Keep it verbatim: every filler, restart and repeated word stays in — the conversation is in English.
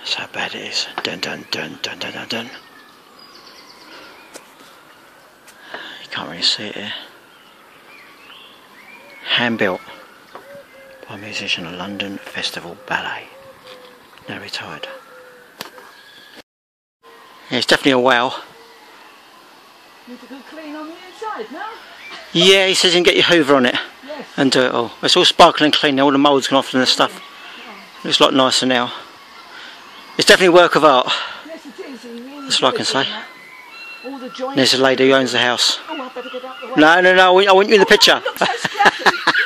That's how bad it is. Dun dun dun dun dun dun dun. You can't really see it here. Hand built by a musician at London Festival Ballet. Now retired. Yeah, it's definitely a wow. Need to go clean on the inside, no? Yeah, he says you can get your hoover on it. Yes. And do it all. It's all sparkling clean now, all the moulds gone off and the stuff. Looks a lot nicer now. It's definitely a work of art. Yes, it is. Really That's all I can say. All the joints. There's a lady who owns the house. Oh, I better get out the way. No, no, no, I want you in the picture. Oh, look so scrappy.